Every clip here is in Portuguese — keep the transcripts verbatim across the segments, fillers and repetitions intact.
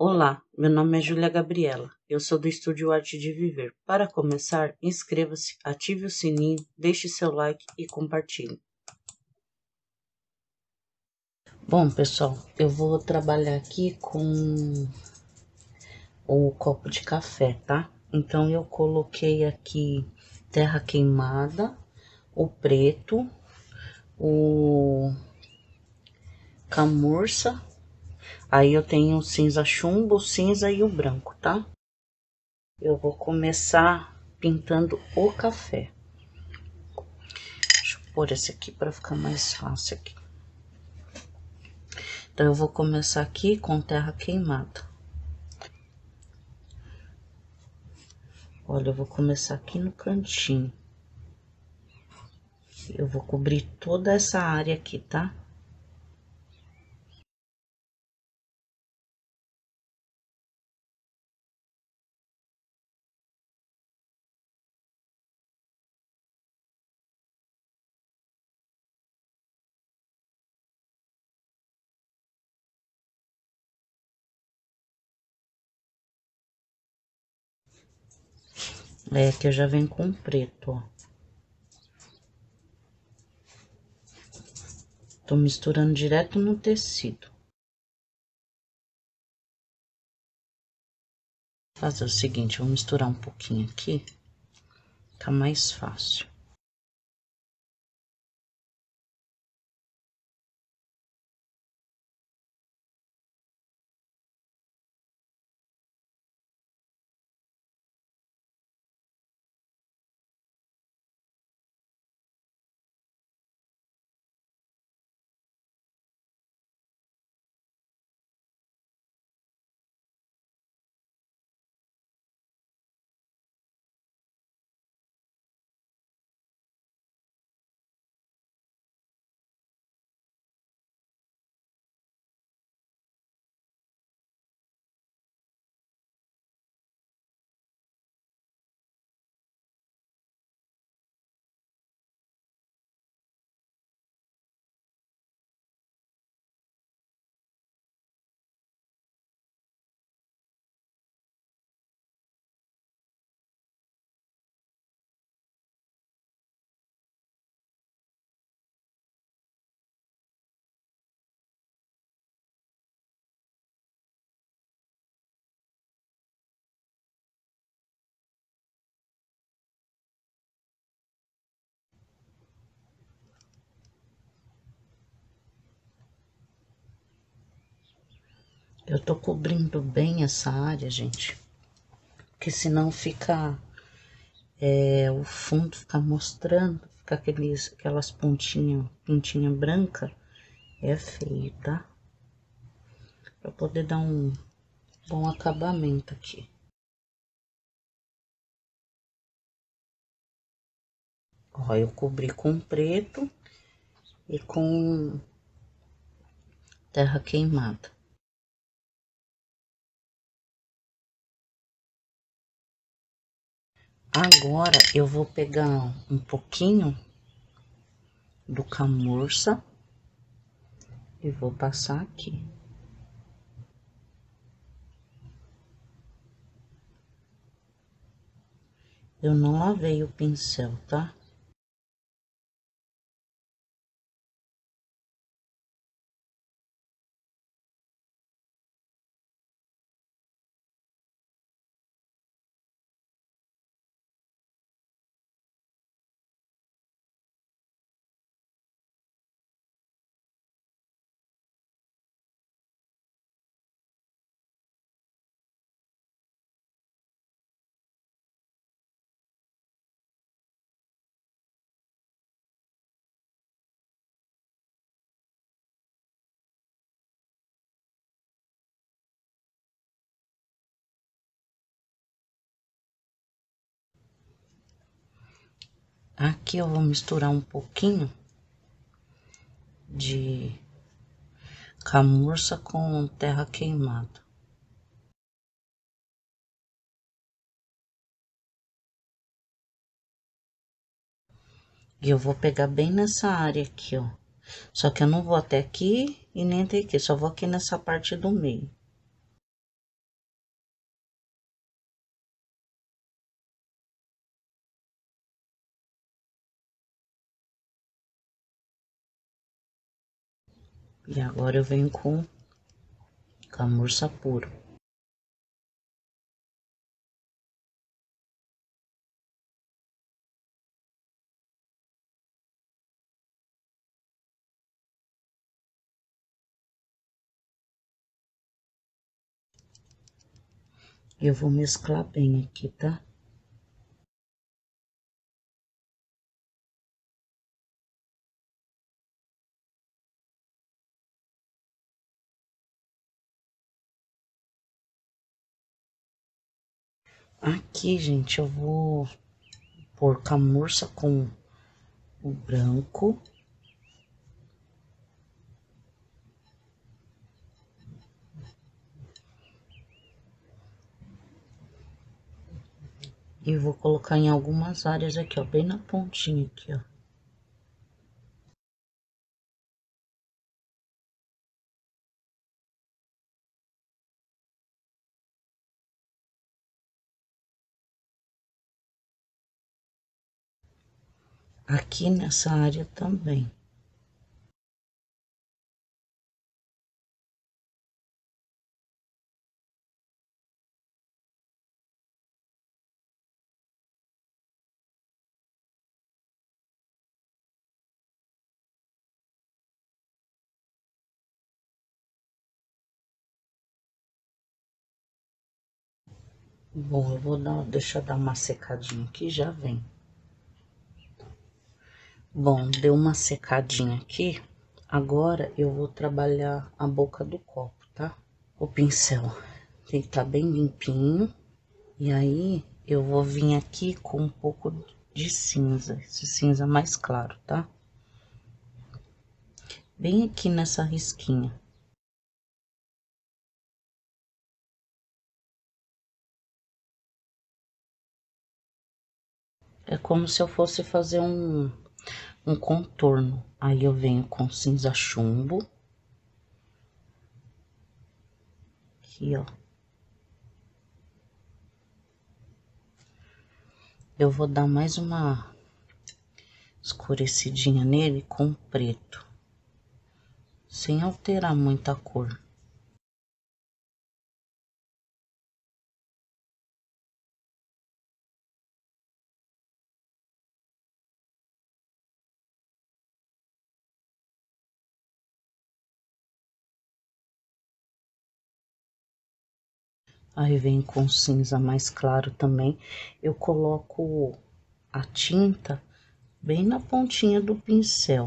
Olá, meu nome é Júlia Gabriela, eu sou do Estúdio Arte de Viver. Para começar, inscreva-se, ative o sininho, deixe seu like e compartilhe. Bom, pessoal, eu vou trabalhar aqui com o copo de café, tá? Então, eu coloquei aqui terra queimada, o preto, o camurça, aí eu tenho o cinza chumbo, o cinza e o branco, tá? Eu vou começar pintando o café. Deixa eu pôr esse aqui para ficar mais fácil aqui. Então, eu vou começar aqui com terra queimada. Olha, eu vou começar aqui no cantinho. Eu vou cobrir toda essa área aqui, tá? É que eu já venho com preto, ó. Tô misturando direto no tecido. Vou fazer o seguinte, eu vou misturar um pouquinho aqui, tá mais fácil. Eu tô cobrindo bem essa área, gente, porque senão fica, é, o fundo fica mostrando, fica aqueles, aquelas pontinhas, pintinha branca, é feio, tá? Pra poder dar um bom acabamento aqui. Ó, eu cobri com preto e com terra queimada. Agora, eu vou pegar um pouquinho do camurça e vou passar aqui. Eu não lavei o pincel, tá? Aqui eu vou misturar um pouquinho de camurça com terra queimada. E eu vou pegar bem nessa área aqui, ó. Só que eu não vou até aqui e nem até aqui, só vou aqui nessa parte do meio. E agora eu venho com camurça puro. Eu vou mesclar bem aqui, tá? Aqui, gente, eu vou pôr camurça com o branco. E vou colocar em algumas áreas aqui, ó, bem na pontinha aqui, ó. Aqui nessa área também. Bom, eu vou dar, deixa eu dar uma secadinha aqui, já vem. Bom, deu uma secadinha aqui. Agora eu vou trabalhar a boca do copo, tá? O pincel tem que estar bem limpinho. E aí eu vou vir aqui com um pouco de cinza, esse cinza mais claro, tá? Bem aqui nessa risquinha. É como se eu fosse fazer um, um contorno. Aí eu venho com cinza chumbo. Aqui, ó. Eu vou dar mais uma escurecidinha nele com preto. Sem alterar muita cor. Aí vem com cinza mais claro também. Eu coloco a tinta bem na pontinha do pincel.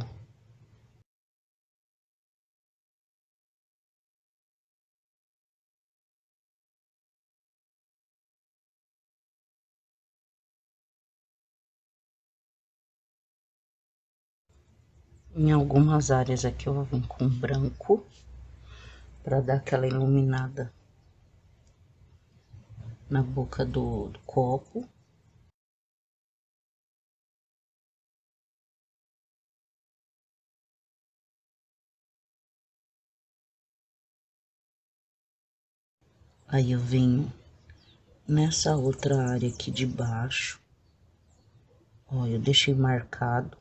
Em algumas áreas aqui eu vou vir com branco, para dar aquela iluminada na boca do, do copo. Aí eu venho nessa outra área aqui de baixo. Ó, eu deixei marcado.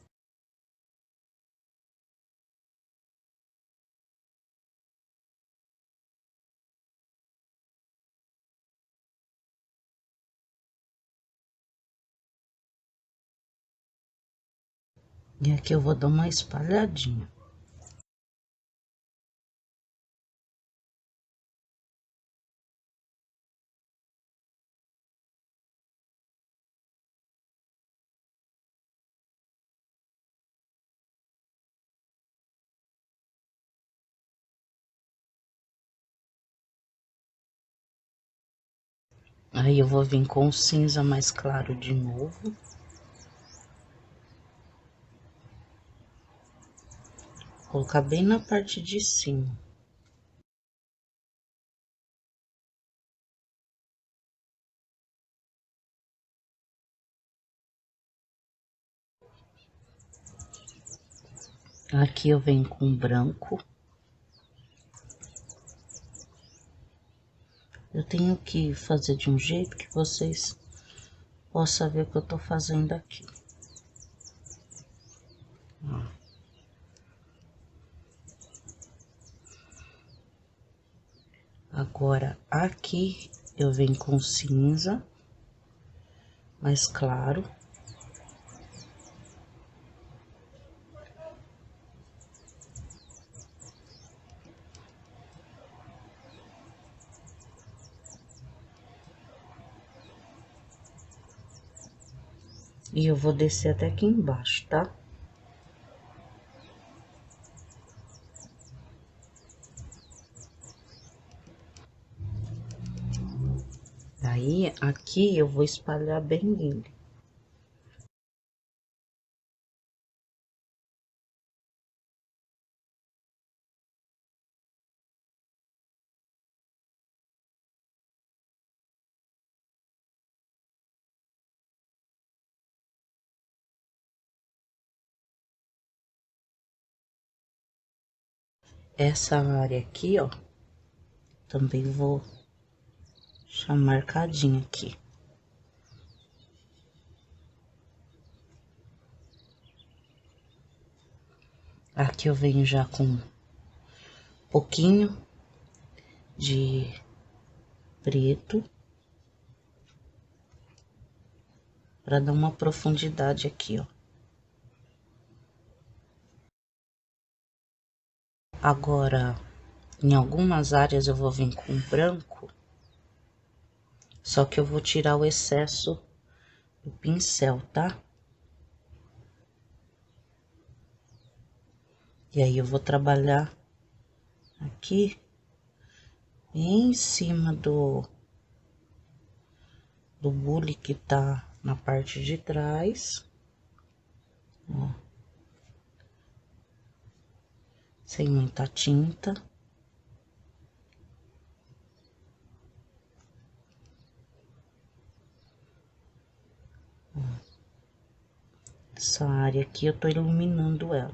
E aqui eu vou dar uma espalhadinha. Aí eu vou vir com o cinza mais claro de novo. Colocar bem na parte de cima. Aqui eu venho com branco. Eu tenho que fazer de um jeito que vocês possam ver o que eu tô fazendo aqui. Ó. Agora, aqui eu venho com cinza mais claro. E eu vou descer até aqui embaixo, tá? Aí, aqui eu vou espalhar bem ele. Essa área aqui, ó, também vou deixar marcadinho aqui. Aqui eu venho já com um pouquinho de preto para dar uma profundidade aqui, ó. Agora, em algumas áreas eu vou vir com branco, só que eu vou tirar o excesso do pincel, tá? E aí eu vou trabalhar aqui em cima do do bule que tá na parte de trás, ó, sem muita tinta. Ó, essa área aqui eu tô iluminando ela.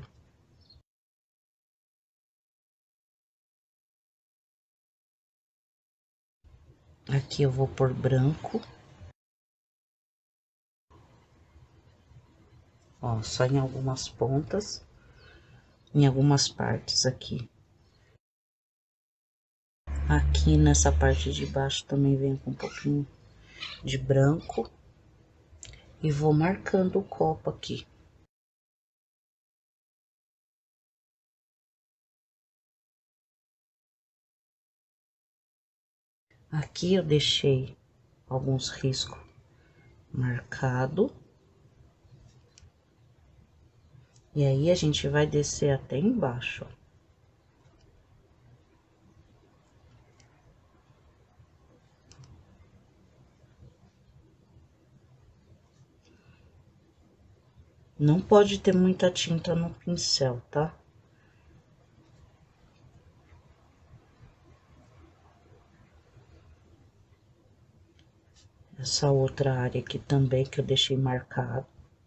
Aqui eu vou pôr branco. Ó, só em algumas pontas, em algumas partes aqui. Aqui nessa parte de baixo também vem com um pouquinho de branco. E vou marcando o copo aqui. Aqui eu deixei alguns riscos marcados. E aí, a gente vai descer até embaixo, ó. Não pode ter muita tinta no pincel, tá? Essa outra área aqui também que eu deixei marcado.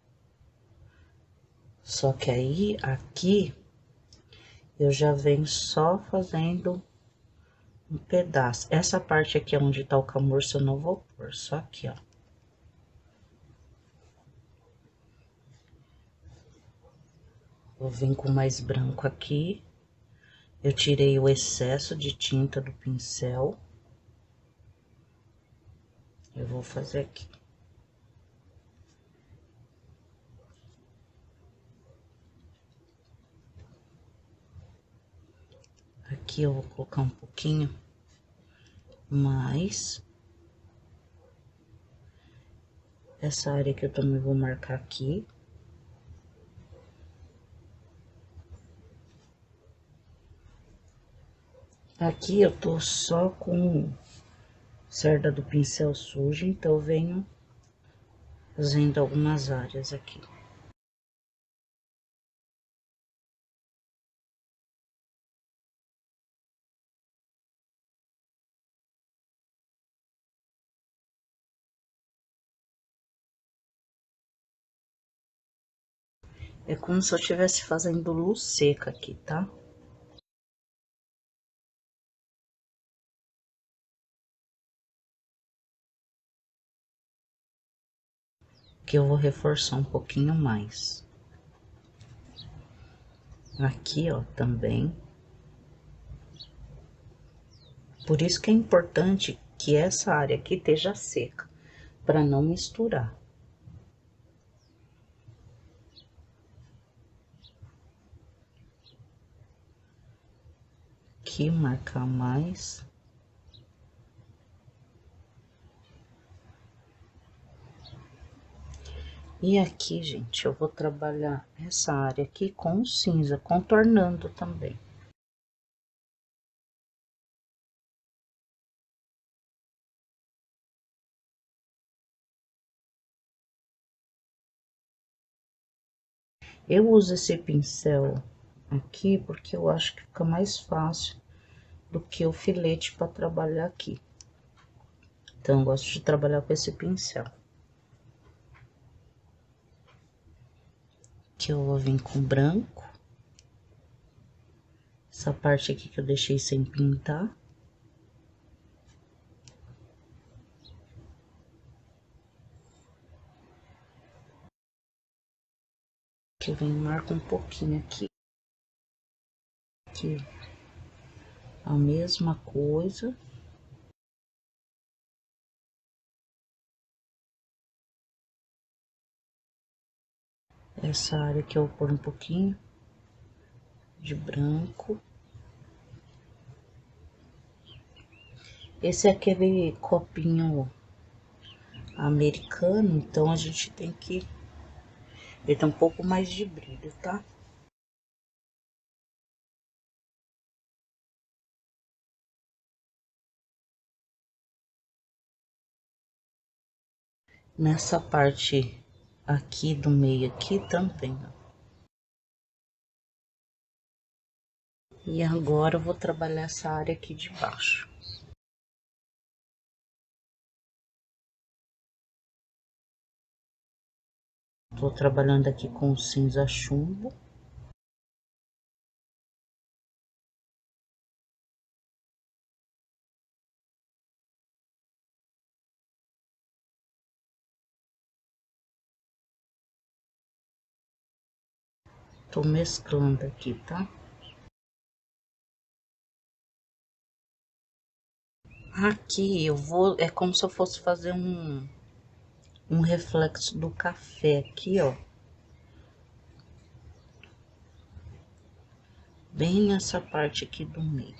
Só que aí, aqui, eu já venho só fazendo um pedaço. Essa parte aqui onde tá o camurça eu não vou pôr, só aqui, ó. Vou vir com mais branco aqui. Eu tirei o excesso de tinta do pincel. Eu vou fazer aqui. Aqui eu vou colocar um pouquinho mais. Essa área que eu também vou marcar aqui. Aqui eu tô só com cerda do pincel sujo, então eu venho fazendo algumas áreas aqui. É como se eu estivesse fazendo luz seca aqui, tá? Que eu vou reforçar um pouquinho mais. Aqui, ó, também. Por isso que é importante que essa área aqui esteja seca, para não misturar. Aqui, marcar mais. E aqui, gente, eu vou trabalhar essa área aqui com cinza, contornando também. Eu uso esse pincel aqui porque eu acho que fica mais fácil do que o filete para trabalhar aqui. Então, eu gosto de trabalhar com esse pincel. Aqui eu vou vir com branco. Essa parte aqui que eu deixei sem pintar. Aqui eu venho e marco um pouquinho aqui. Aqui, a mesma coisa. Essa área aqui eu vou pôr um pouquinho de branco. Esse é aquele copinho americano, então a gente tem que... Ele tem um pouco mais de brilho, tá? Nessa parte aqui do meio aqui também, ó. E agora eu vou trabalhar essa área aqui de baixo. Tô trabalhando aqui com cinza chumbo. Tô mesclando aqui, tá? Aqui eu vou, é como se eu fosse fazer um, um reflexo do café aqui, ó. Bem nessa parte aqui do meio.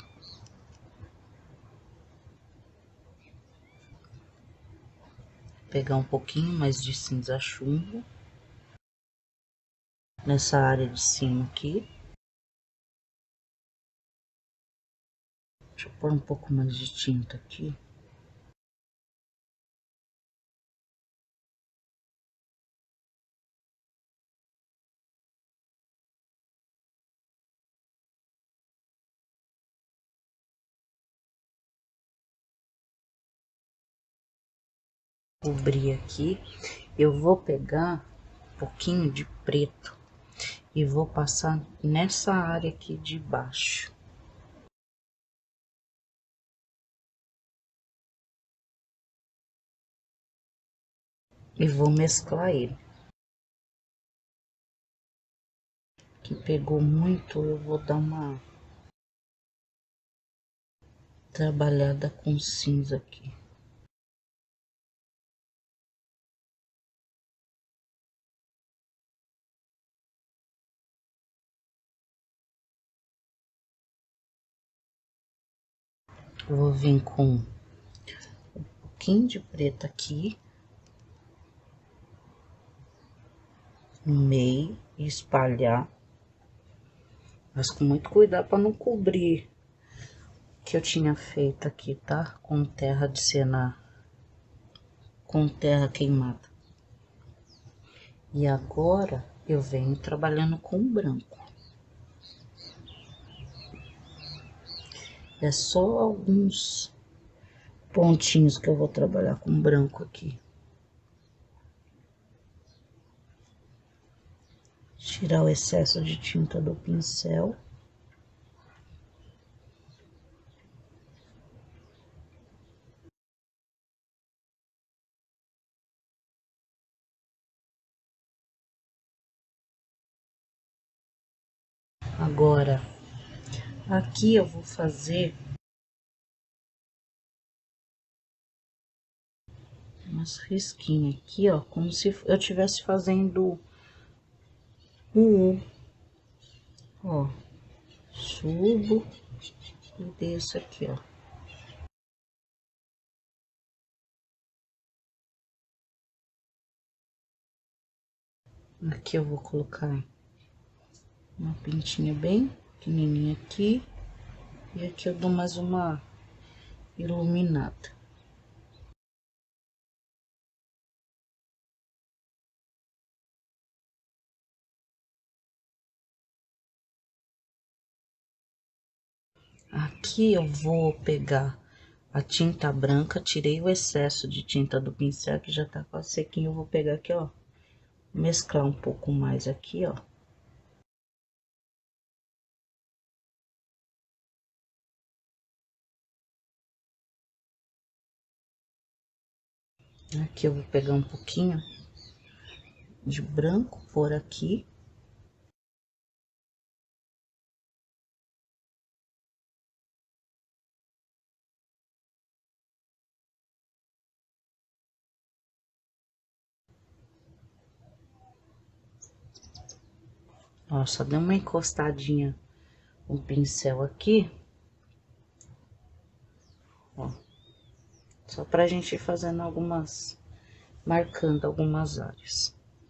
Pegar um pouquinho mais de cinza chumbo. Nessa área de cima aqui. Deixa eu pôr um pouco mais de tinta aqui. Cobrir aqui. Eu vou pegar um pouquinho de preto e vou passar nessa área aqui de baixo. E vou mesclar ele. Que pegou muito, eu vou dar uma trabalhada com cinza aqui. Eu vou vir com um pouquinho de preto aqui. No meio e espalhar. Mas com muito cuidado para não cobrir o que eu tinha feito aqui, tá? Com terra de senar. Com terra queimada. E agora eu venho trabalhando com branco. É só alguns pontinhos que eu vou trabalhar com branco aqui. Tirar o excesso de tinta do pincel. Agora, aqui eu vou fazer umas risquinhas aqui, ó, como se eu estivesse fazendo um U. Ó, subo e desço aqui, ó. Aqui eu vou colocar uma pintinha bem pequenininha aqui. E aqui eu dou mais uma iluminada. Aqui eu vou pegar a tinta branca, tirei o excesso de tinta do pincel, que já tá quase sequinho. Eu vou pegar aqui, ó, mesclar um pouco mais aqui, ó. Aqui eu vou pegar um pouquinho de branco, por aqui. Ó, só dei uma encostadinha com o pincel aqui. Ó, só pra gente ir fazendo algumas, marcando algumas áreas.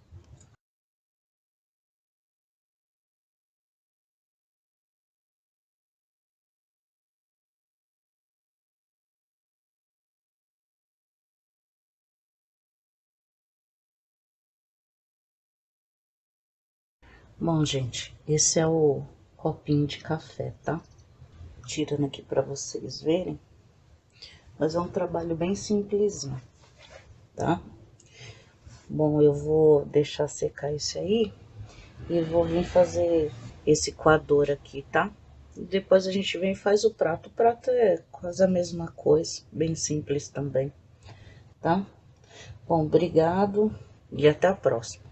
Bom, gente, esse é o copinho de café, tá? Tirando aqui pra vocês verem. Mas é um trabalho bem simplesinho, tá? Bom, eu vou deixar secar esse aí e vou vir fazer esse coador aqui, tá? E depois a gente vem e faz o prato. O prato é quase a mesma coisa, bem simples também, tá? Bom, obrigado e até a próxima.